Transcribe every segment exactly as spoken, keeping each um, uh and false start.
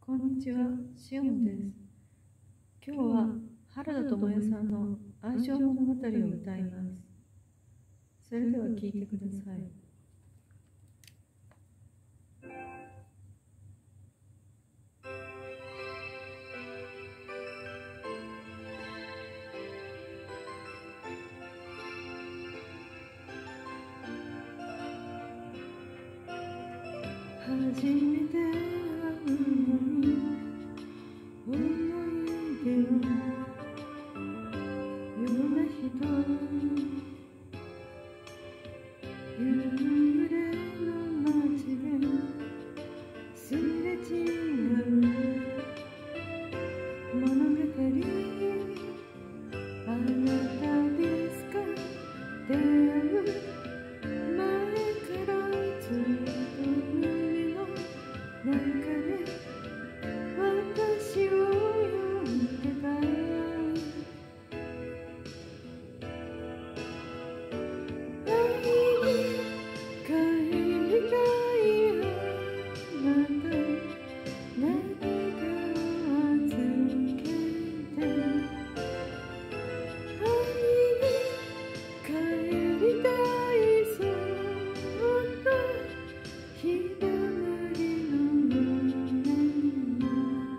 こんにちは、しおんです。今日は原田知世さんの愛情物語を歌います。それでは聴いてください。初めて会うのに思い出のような人、夕暮れの街ですれ違う物語、あなたですか？出会う前からずっと胸の中で私を呼んでた。会いに帰りたいあなた、何かを預けて。会いに帰りたい、そんな日だまりの胸に。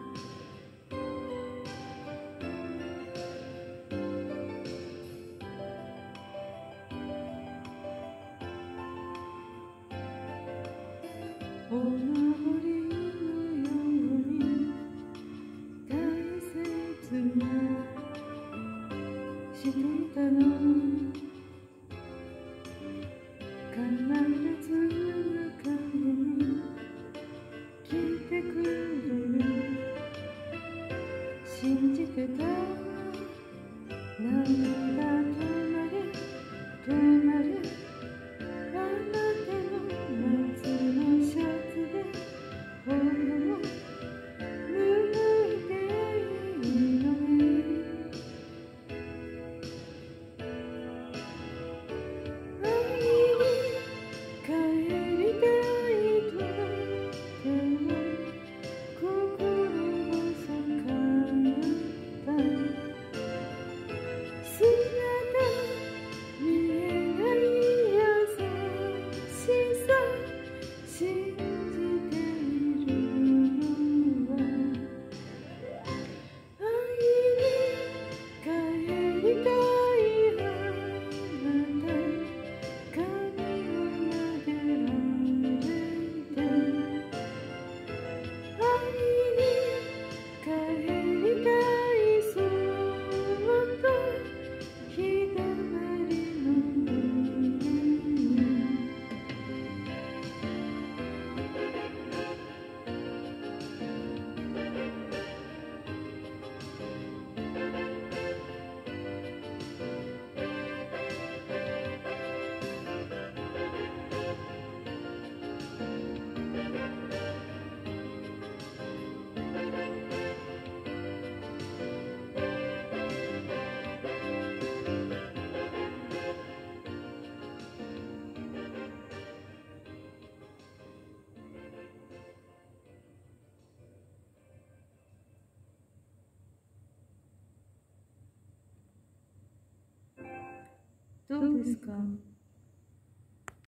お守りのように大切にしていたの、必ず迎えに来てくれる、信じてた。涙止まれ止まれ、あなたの夏のシャツで頬を拭いていいのね。会いに帰りたいとても心細かった。姿見えない優しさ信じているのは、会いに帰りたいあなた、髪を撫でられて。会いに帰りたい、そんな日だまりの胸に。どうですか？